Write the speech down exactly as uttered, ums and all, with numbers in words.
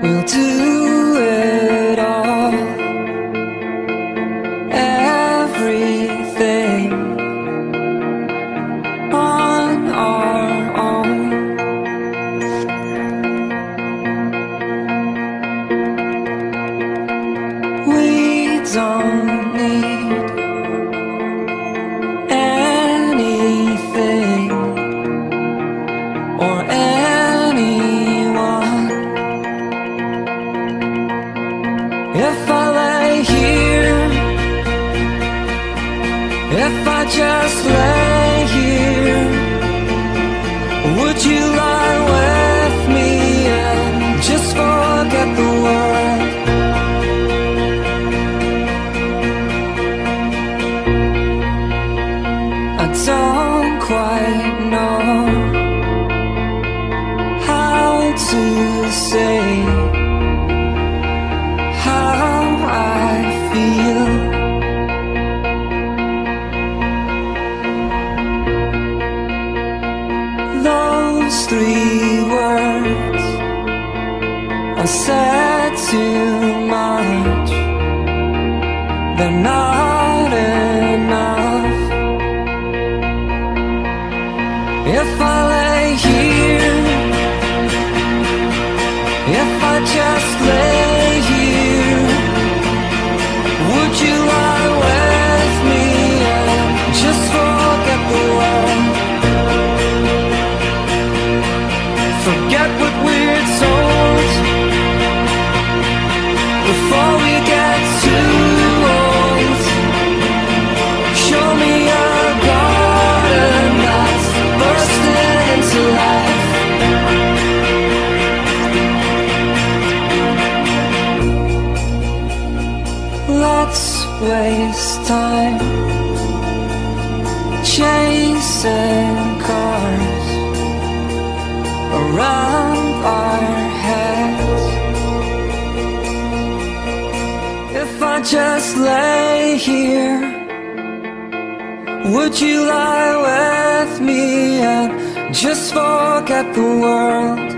we'll do it all. Everything on our own. We don't need anything or anyone. If I lay here, if I just lay here, would you lie with me and just forget the world? I don't quite know how to say how I feel. Those three words are said too much. They're not enough. If I lay here, if I just lay here, would you lie with me and just forget the world? Forget what we're told before we get too old. Show me a garden that's bursting into life. Let's waste time chasing cars around our heads. If I just lay here, would you lie with me and just forget the world?